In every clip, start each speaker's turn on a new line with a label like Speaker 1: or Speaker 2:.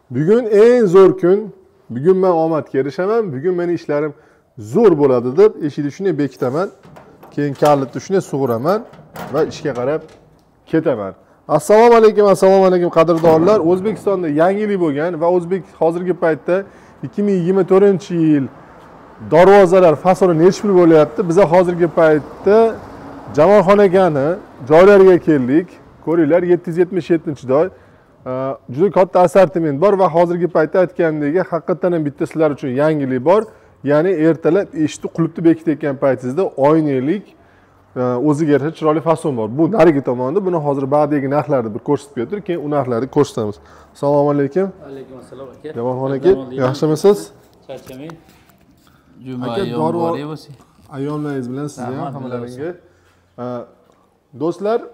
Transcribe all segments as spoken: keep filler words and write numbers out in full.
Speaker 1: Bugun eng zo'r kun. Bugun men omadga erishaman. Bugun meni ishlarim zo'r bo'ladi deb eshikni shunday bekitaman. Keyin kalitni shunday sug'uraman va ishga qarab ketaman. Assalomu alaykum, assalomu alaykum qadrdonlar. O'zbekistonda yangilik bo'lgan va o'zbek hozirgi paytda ikki ming yigirma to'rtinchi yil darvozalar fasoli necha pul bo'lyapti? Biz hozirgi paytda Jamolxon akani joylariga keldik. Ko'ringlar, yetti yuz yetmish yettinchi joy. Juda katta assortiment bor va hozirgi paytda aytgandek, haqiqatan ham bitta sizlar uchun yangilik bor. Ya'ni ertalab eshikni qulfni bekitayotgan paytingizda oynalik o'ziga yarasha chiroyli fason bor. Bu narigi tomonda. Buni hozir ba'dagi narxlarni bir ko'rsatib berdik, keyin u narxlarni ko'rsatamiz. Assalomu alaykum.
Speaker 2: Alaykum assalom aka.
Speaker 1: Jamolxon aka, yaxshimisiz?
Speaker 2: Charchamang.
Speaker 1: Juma ayom bo'lsin. Ayollaringiz bilan sizga ham hammalaringga. Do'stlar,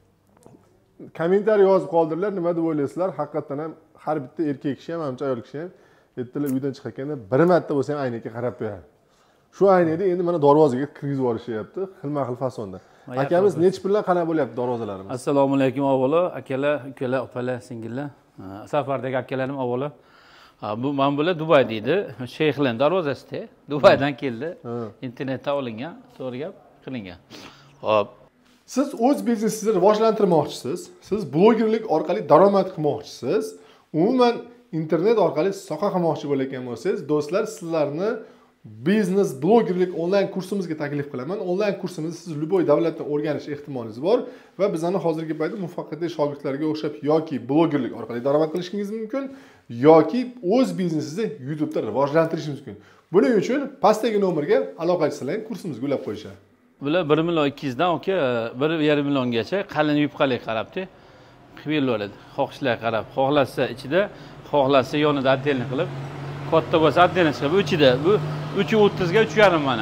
Speaker 1: kommentariy yozib qoldiringlar, nima deb o'ylaysizlar? Haqiqatan ham har bitta erkak kishi ham, hamcha ayol kishi ham ertalab uydan chiqqanda bir marta bo'lsa ham aynaga qarab qo'yadi. Shu aynada endi mana darvozaga kirgizib olishyapti, xilma-xil fasonda. Akamiz necha puldan qana bo'lyapti darvozalarimiz?
Speaker 2: Assalomu alaykum avvalo, akalar, ukalar, opalar, singillar. Safardagi akalarim avvalo. Bu men bular Dubay deydi. Sheyxlar darvozasida. Dubaydan keldi. Internetda olingan, to'g'ri gap qilingan. Hop.
Speaker 1: Siz o'z biznesingizni rivojlantirmoqchisiz. Siz blogerlik orqali daromad qilmoqchisiz. Umuman internet orqali soha qilmoqchi bo'layotgan bo'lsangiz, do'stlar, sizlarni biznes blogerlik onlayn kursimizga taklif qilaman. Onlayn kursimizni siz любой davlatdan o'rganish ehtimolingiz bor va bizani hozirgi paytda muvaffaqiyatli shogirdlarga o'xshab yoki blogerlik orqali daromad qilishingiz mumkin yoki o'z biznesingizni YouTube'da rivojlantirishingiz mumkin. Buning uchun pastdagi nomerga aloqa qilsanglar kursimizga ulab qo'yishadi.
Speaker 2: Bular bir million ikki yuz dan aka bir yarim milliongacha qalin yupqalik qarabdi. Qilib oladi. Xohishlarga qarab, xohlasa ichida, xohlasa yonida отдельно qilib, katta bo'lsa отдельно chiqib, ichida bu uch yuz o'ttiz ga uch yarim mana.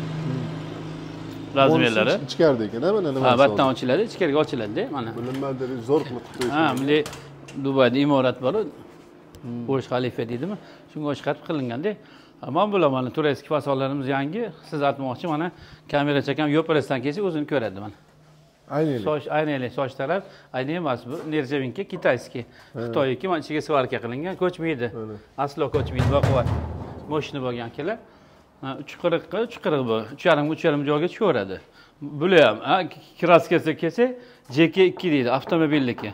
Speaker 2: Razmerlari.
Speaker 1: Ichkarida ekan, mana nima?
Speaker 2: Ha, battan ochiladi, ichkariga ochiladi, mana.
Speaker 1: Bilinmadi, zo'r qilib qo'yish.
Speaker 2: Ha, bunday Dubayda imorat bor. Burj Khalifa deydimi? Shunga chiqarib qilinganda. Men bilaman, turistik fasonlarimiz yangi. Siz aytmoqchi, mana kamera chakam yo'parasdan kelsa o'zini ko'radi mana.
Speaker 1: Aynali.
Speaker 2: Soch, aynali soch taraf, ayni emas bu. Nerjavinka kitayskiy. Xitoyki, mana ichiga svarka qilingan, ko'chmaydi. Aslo ko'chmaydi, baquvvat. Moshina bo'lgan kelar. uch qirq ga uch qirq bu. uch yarim uch yarim joyga tushaveradi. Buli ham, ha, kraskasi kelsa J K ikki deydi, avtomobilliki.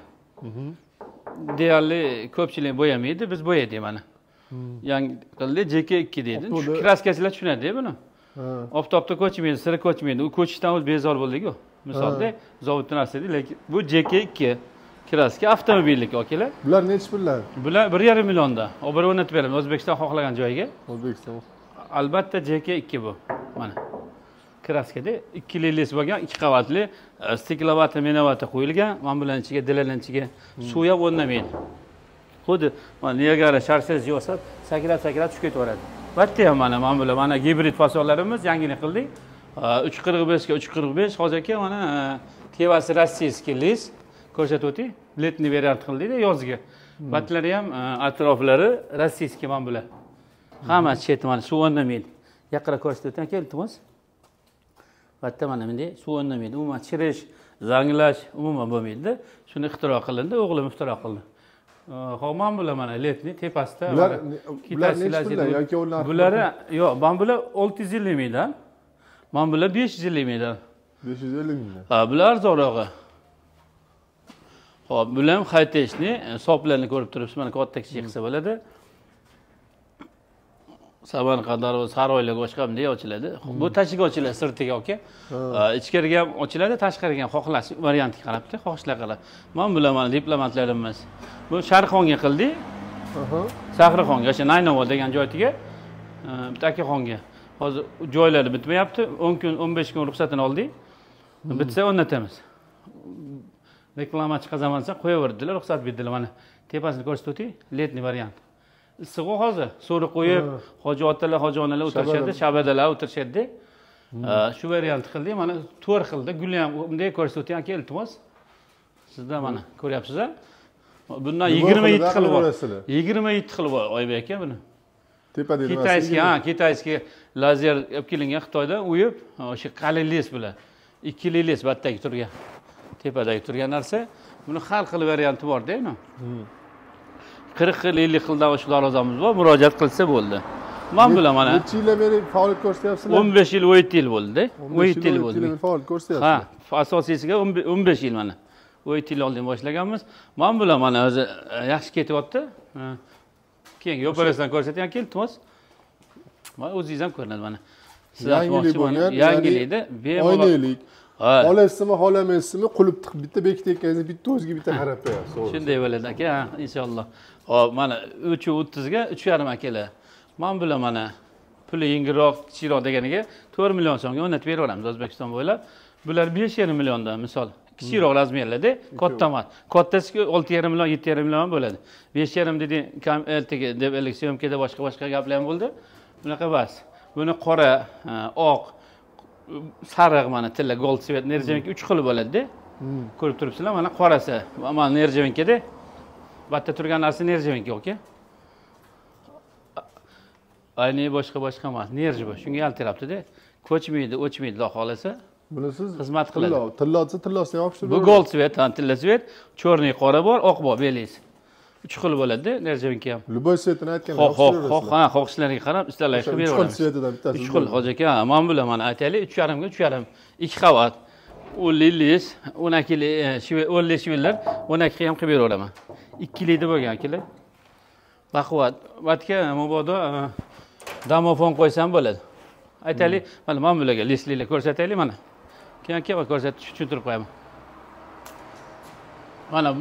Speaker 2: Deyarli ko'pchilik bo'yamaydi, biz bo'yaydik mana. Yangi qildi J K ikki deydi. Kraskasilar tushunadi buni. Oftobda ko'chmaydi, sira ko'chmaydi. U ko'chishdan o'z bezor bo'ldik-ku. Misolda zavoddan asadi, lekin bu J K ikki kraska avtomobillik akalar.
Speaker 1: Bular necha pullar?
Speaker 2: Bular bir yarim millionda. Obro o'rnatib beraman O'zbekiston xohlagan joyiga.
Speaker 1: O'zbekiston.
Speaker 2: Albatta J K ikki bu. Mana. Kraskada ikki lilis bo'lgan, ikki qavatli, stiklovata, menovata qo'yilgan. Men bilan ichiga dilalan ichiga suv ham o'rnamaydi. Xuddi mana Niagara sharsiz yo'sa, sakrab-sakrab tushib ketaveradi. Bitta ham mana men bilan mana gibrid fasonlarimiz yangilik qildik. uch qirq besh ga uch qirq besh hozirga mana tevasi rossiyskiy lis ko'rsatib o'ting. Letniy variant qildik-da yozgi. Batlari ham atroflari rossiyskiy men bilan. Hamma chet mana suv o'rnamaydi. Yaqinroq ko'rsatib o'ting, keltimiz. Batta mana bunday suv o'rnamaydi. Umuman chirish, zanglash umuman bo'lmaydi. Shuni ixtiro qilindi, o'g'lim ixtiro qildi. Hop, men bilan mana letniy tepasida
Speaker 1: bular bular necha pullar yoki ular?
Speaker 2: Bular yo'q, men bilan olti yuz ellik mingdan. Men bilan besh yuz ellik mingdan.
Speaker 1: besh yuz ellik mingdan.
Speaker 2: Ha, bular arzonroq. Hop, bular ham hayteshni, soplarni ko'rib turibsiz, mana katta kichik qilsa bo'ladi. Samarqand darvoza saroylarga ochqam deya ochiladi. Bu tashiga ochiladi sirtiga aka. Ichkariga ham ochiladi, tashqariga ham xohlash variantiga qarabdi, xohishlar qarab. Men bilan mana diplomatlarimiz. Bu Sharxonga qildik. Aha. Sahrixonga, o'sha Naynavo degan joyga, bitta akaxonga. Hozir joylari bitmayapti. o'n kun, o'n besh kun ruxsatini oldik. Bitsa o'rnatamiz. Reklama chiqazamansa qo'yaverdilar, ruxsat berdilar mana. Tepasini ko'rsatib o'ting, letniy variant. Issiq hozir so'ri qo'yib, hoji otalar, hoji onalar o'tirishadi, shabadalar o'tirishadi. Shu variant qildik, mana to'rt xilda gulni ham bunday ko'rsatib o'ting aka, iltimos. Sizda mana ko'ryapsiz-a? Bundan yigirma yetti xil bor. yigirma yetti xil bor Oybek aka buni.
Speaker 1: Tepada nima?
Speaker 2: Kitayskiy, ha, kitayskiy lazer olib kelingan Xitoydan uyib, o'sha qalin les bilan ikki les batdagi turgan. Tepadagi turgan narsa, buni har xil varianti bor-da, qirq yil ellik yildan shu darvozamiz bor, murojaat qilsa bo'ldi. Men bilan mana
Speaker 1: necha yildan beri faoliyat ko'rsatyapsizlar?
Speaker 2: o'n besh yil, o'n yetti yil bo'ldi-da. o'n yetti yil bo'ldi.
Speaker 1: Faoliyat ko'rsatyapsizlar.
Speaker 2: Ha, asosiysiga o'n besh yil mana. o'n yetti yil oldin boshlaganmiz. Men bilan mana o'zi yaxshi ketyapti. Keyingi operatsiyadan ko'rsatyapman, iltimos. Mana o'zingiz ham ko'rinadi mana.
Speaker 1: Yangilik bo'lgan,
Speaker 2: yangilikda bemalol.
Speaker 1: Oynaylik. Olasizmi, xolamaysizmi, qulib tiqib bitta bekitayotganingiz bitta o'ziga bitta qarab qo'yasiz.
Speaker 2: Shunday bo'ladi aka, inshaalloh. Hop, mana uch o'ttiz ga uch yarim akalar. Men bilan mana puli yengilroq, kichikroq deganiga to'rt million so'mga o'rnatib beraveramiz O'zbekiston bo'ylab. Bular besh yarim milliondan, misol, kichikroq razmerlarda, katta emas. Kattasi olti yarim million, yetti yarim million bo'ladi. besh yarim dedi, kam eltiga deb syomkada boshqa-boshqa gaplar ham bo'ldi. Bunaqa bas. Buni qora, oq, sariq mana tilla gold svet nerjavenka uch xil bo'ladi-da. Ko'rib turibsizlar, mana qorasi, mana nerjavenkada. Batta turgan narsa nerjavenka aka. Ayni boshqa-boshqa emas, nerji bu. Shunga yaltirabdi-da. Ko'chmaydi, o'chmaydi, xudo xolasa.
Speaker 1: Buni siz
Speaker 2: xizmat qiladi.
Speaker 1: Tillotsa tillosini yopishtirib.
Speaker 2: Bu gold svet, tilla svet, cho'rniy qora bor, oq bor, belis. uch xil bo'ladi-da, nerjavenka ham.
Speaker 1: Любой svetini aytgan.
Speaker 2: Xo'p, xo'p, ha, xohishlarga qarab, istalay qilib beraveramiz.
Speaker 1: uch xil svetidan bittasi.
Speaker 2: uch xil, hoji aka, men bilan mana aytaylik, uch yarim ga uch yarim, ikki qavat. O'nlik, o'n ikkilik, o'nlik shvillar, o'n ikki ham qilib beraveraman. ikkilikda bo'lgan akalar. Baquvvat, vatga mabodo domofon qo'ysam bo'ladi. Aytaylik, mana men bularga listliklar ko'rsataylik mana. Keyin kelib ko'rsatib tushuntirib qo'yaman. Mana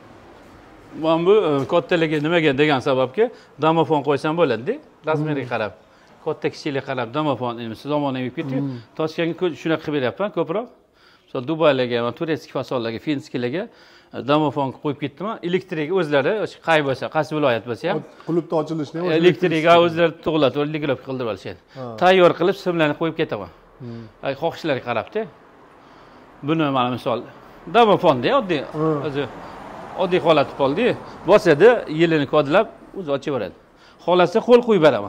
Speaker 2: men bu kattaligi nimaga degan sababga domofon qo'ysam bo'ladi-da, razmeriga qarab. Katta kichiklik qarab domofon, zamonaviy ketdi. Toshkentga shunaqa qilib beryapman ko'proq. Misol Dubaylarga, turistik fasollarga, finskilarga domofon qo'yib ketdim. Elektrika o'zlari, qay bo'lsa, qaysi viloyat bo'lsa ham
Speaker 1: qulubni ochilishini
Speaker 2: ham elektrika o'zlari to'g'latib, ligilab qildirib olishadi. Tayyor qilib simlarni qo'yib ketaman. Ay xohishlarga qarabda. Buni mana misol domofonda oddiy o'zi oddiy holat qoldi. Bosadi, yilini kodlab o'zi ochaveradi. Xolasi qo'l qo'yib beraman.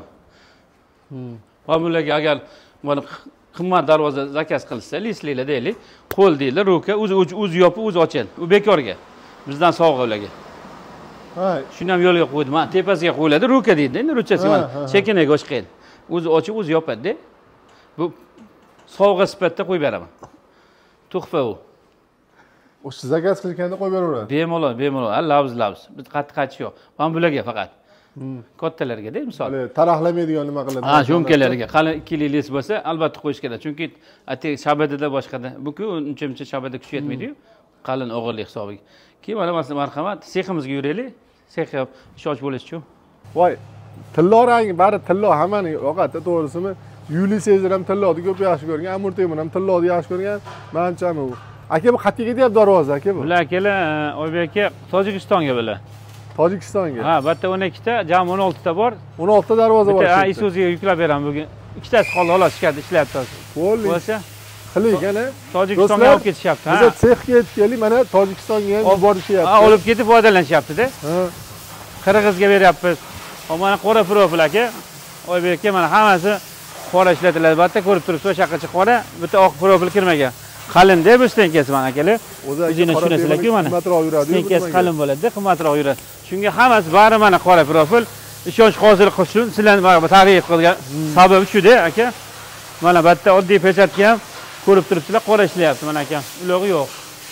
Speaker 2: Va bularga agar mana qimmat darvoza zakaz qilsa, listliklar deylik, qo'l deydi, ruka o'zi o'zi yopib, o'zi ochadi. U bekorga. Bizdan sovg'a ularga. Ha, shuni ham yo'lga qo'ydim. Men tepasiga qo'yiladi, ruka deydi. Endi ruchasi mana chekinaga o'chqaydi. O'zi ochib, o'zi yopadi-da. Bu sovg'a sifatida qo'yib beraman. Tuhfa u.
Speaker 1: O'sha zakaz qilganda qo'yib beraveradi.
Speaker 2: Bemalol, bemalol, lavz lavz. Biz qattiq qaytish yo'q. Men bularga faqat kattalarga-da misol.
Speaker 1: Taraxlamaydigan nima qiladi?
Speaker 2: Ha, sho'mkalarga qalin ikkilik les bo'lsa, albatta qo'yish kerak. Chunki ati shabadada boshqada. Bu-ku uncha-muncha shabada kuchi yetmaydi-yu. Qalin og'irlik hisobiga. Keyin mana masalan marhamat, seximizga yuraylik. Sex ham ish ochib bo'lish uchun.
Speaker 1: Voy, tillo rangi bari tillo hammani yoqadi, to'g'risimi? Yuli Sezar ham tilloni ko'p yaxshi ko'rgan, Amur Temur ham tilloni yaxshi ko'rgan. Menchami u. Aka bu qayerga ketyapti darvoza aka bu?
Speaker 2: Bular akalar, Oybek aka Tojikistonga bular.
Speaker 1: Tojikistonga.
Speaker 2: Ha, bitta o'n ikkita, jami o'n oltita bor.
Speaker 1: o'n oltita darvoza bor.
Speaker 2: Bitta Isuzuga yuklab beraman bugun. Ikkitasi qoldi, xolos chiqadi, ishlayapti.
Speaker 1: Bo'lsa, qiling ana.
Speaker 2: Tojikistonga olib ketishyapti.
Speaker 1: Biz sexga yetib keldik, mana Tojikistonga ham yuborishyapti.
Speaker 2: Ha, olib ketib foydalanishyapti-da. Ha. Qirg'izga beryapmiz. Mana qora profil aka. Oybek aka mana hammasi qora ishlatiladi. Albatta ko'rib turibsiz, o'sha yoqqa qora, bitta oq profil kirmagan. Qalin-da bu stenkasi mana akalar. O'zingizlar tushunasizlar-ku mana. Stenkasi qalin bo'ladi-da, qimmatroq yuradi. Shunga hammasi bari mana qora profil. Ishonch hosil qilish uchun sizlarni targ'ib qilgan sababi shu-da aka. Mana bu yerda oddiy pechatka ham ko'rib turibsizlar, qora ishlayapti mana aka. Ulog'i yo'q.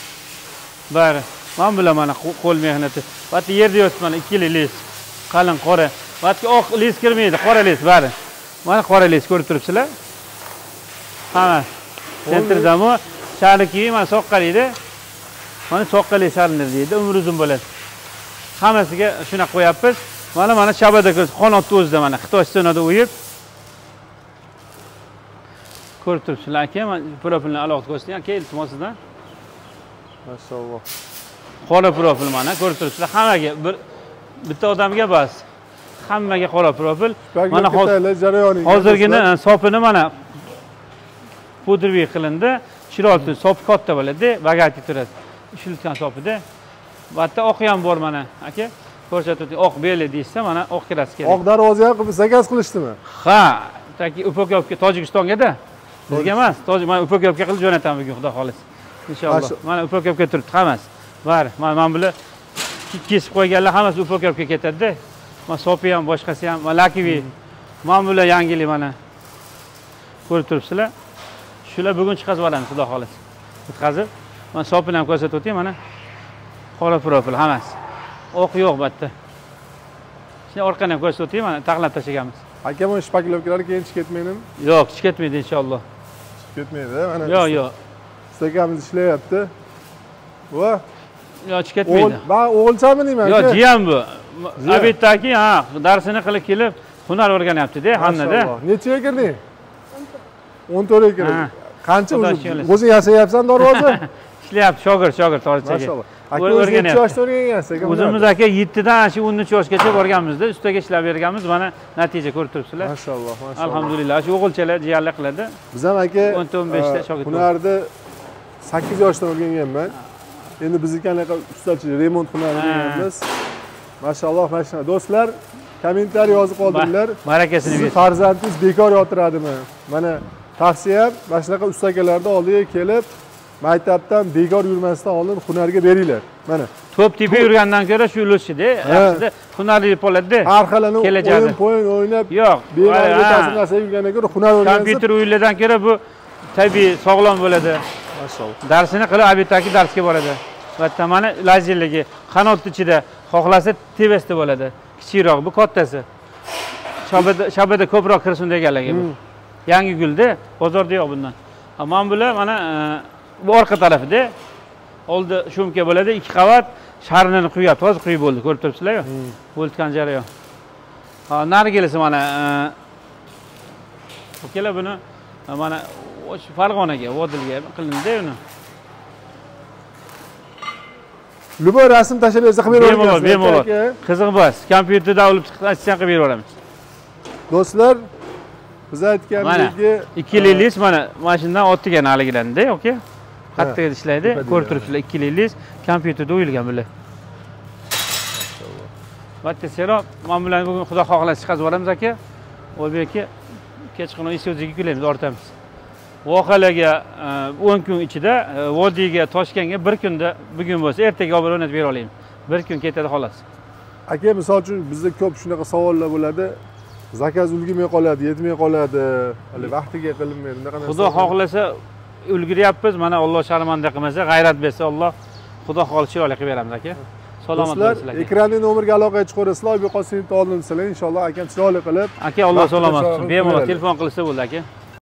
Speaker 2: Bari. Men bilan mana qo'l mehnati. Bu yerda yerda yotibdi mana ikkili les. Qalin qora. Bu yerga oq les kirmaydi, qora les bari. Mana qora les ko'rib turibsizlar. Hamma. Sentrda shariki mana soqqalikda. Mana soqqalik sharindir deydi, umr uzun bo'ladi. Hammasiga shuna qo'yapmiz. Mana mana shabada ko'z qanotni o'zida mana Xitoy stonada o'yib. Ko'rib turibsizlar aka, men profilni alohida ko'rsatdim. Aka, iltimos sizdan.
Speaker 1: Maşallah.
Speaker 2: Qora profil mana ko'rib turibsizlar. Hammaga bir bitta odamga bas. Hammaga qora profil.
Speaker 1: Mana
Speaker 2: hozirgina sopini mana pudrviy qilindi. Chiroyli sop katta bo'ladi, bagati turadi. Ishilgan sopida. Bu yerda oq ham bor mana, aka. Ko'rsatdim, oq beli deysa, mana oq kirasi kerak.
Speaker 1: Oq darvoza ham zakaz qilishdimi?
Speaker 2: Ha, taki Upakovga Tojikistonga-da. Bizga emas, Tojik men Upakovga qilib jo'nataman bugun, xudo xolis. Inshaalloh. Mana Upakovga turibdi hammasi. Bari, men men bilan kesib qo'yganlar hammasi upokorobga ketadi-da. Mana sopi ham, boshqasi ham, mana lakivi. Mana bular yangilik mana. Ko'rib turibsizlar. Shular bugun chiqazib olamiz, xudo xolasa. Bitkazib, mana sopini ham ko'rsatib o'tayman, mana. Qora profil hammasi. O'q yo'q bu yerda. Shuni orqani ham ko'rsatib o'tayman, mana taqlab tashlaganmiz.
Speaker 1: Aka mana shpaklovkalar keyin chiqib ketmaydimi?
Speaker 2: Yo'q, chiqib ketmaydi inshaalloh.
Speaker 1: Chiqib ketmaydi, mana.
Speaker 2: Yo'q, yo'q.
Speaker 1: Ustakamiz ishlayapti. Va
Speaker 2: Yo'q, chiqib ketmaydi.
Speaker 1: Va o'g'ilchami deyman?
Speaker 2: Yo'q, jiyam bu. Albattaki, ha, darsini qilib kelib, hunar o'rganyapti-da, Hannada.
Speaker 1: Nechaga kirding? o'n to'rtga kirding. Qancha o'zing yasayapsan darvoza?
Speaker 2: Ishlayapti, shogird, shogird to'g'richaga.
Speaker 1: Maşallah. Aka o'zi necha yoshda o'rgangansiz aka?
Speaker 2: O'zimiz aka yettidan shu o'n uch yoshgacha borganmiz-da, ustiga ishlab berganmiz. Mana natija ko'rib turibsizlar.
Speaker 1: Maşallah, maşallah.
Speaker 2: Alhamdulillah, shu o'g'ilchalar jiyanlik qiladi.
Speaker 1: Biz ham aka
Speaker 2: o'n to'rt o'n beshda shogird.
Speaker 1: Hunarni sakkiz yoshdan o'rganganman. Endi bizniki anaqa ustachilik, remont hunari o'rganamiz. Maşallah, maşallah. Do'stlar, kommentariy yozib qoldiringlar.
Speaker 2: Barakasini
Speaker 1: bersin. Farzandingiz bekor yotiradimi? Mana tavsiyam, mana shunaqa ustakalarning oldiga kelib, maktabdan bekor yurmasdan oldin hunarga beringlar. Mana
Speaker 2: to'p tepa yurgandan ko'ra shu ulushida, yaxshida hunarli bo'ladi-da.
Speaker 1: Har xilani o'yin-po'yin o'ynab,
Speaker 2: yo'q,
Speaker 1: bemalol ta'sir narsa yurgandan ko'ra hunar o'rgansa,
Speaker 2: kompyuter o'yinlardan ko'ra bu tabiiy, sog'lom bo'ladi.
Speaker 1: Maşallah.
Speaker 2: Darsini qilib, albattaki darsga boradi. Va tamani lazilligi, qanot ichida xohlasa tebasda bo'ladi. Kichikroq, bu kattasi. Shabada, shabada ko'proq kirsin deganlarga bu. Yangi gulda, bozorda yo'q bundan. Mana bular mana bu orqa tarafida oldi shumka bo'ladi, ikki qavat sharnini quyapti, hozir quyib bo'ldi, ko'rib turibsizlar-ku. Bo'ltgan jarayon. Ha, nari kelsa mana akalar buni mana o'sha Farg'onaga, Vodilga qilindi uni.
Speaker 1: Luboy rasm tashlab bersa qilib beraveramiz.
Speaker 2: Bemalol, bemalol. Qiziq bas, kompyuterda olib chiqib assistent qilib beraveramiz.
Speaker 1: Do'stlar, biz aytganimizga
Speaker 2: ikki yillik mana mashinadan o'tgan haligilanda, yo'q-ku. Qattiq ishlaydi, ko'rib turibsizlar, ikki yillik kompyuterda o'yilgan bular. Batta serob, men bilan bugun xudo xohlasa chiqazib olamiz aka. O'zbekka kechqurun Isuzuga kelamiz, ortamiz. Voqealarga o'n kun ichida Vodiyga, Toshkentga bir kunda bugun bo'lsa, ertaga olib o'rnatib bera olamiz. Bir kun ketadi xolos.
Speaker 1: Aka, misol uchun bizda ko'p shunaqa savollar bo'ladi. Zakaz ulgurmay qoladi, yetmay qoladi, hali vaqtiga qilinmaydi. Bunaqa narsa.
Speaker 2: Xudo xohlasa ulguryapmiz. Mana Alloh sharmanda qilmasa, g'ayrat bersa Alloh, xudo xohlasa chiroyli qilib beramiz aka. Salomat bo'linglar.
Speaker 1: Ekranning nomeriga aloqa chiqarasizlar, Oybek Qosimovni oldinsizlar, inshaalloh akam chiroyli qilib.
Speaker 2: Aka, Alloh salomat qilsin. Bemalol telefon qilsa bo'ldi aka.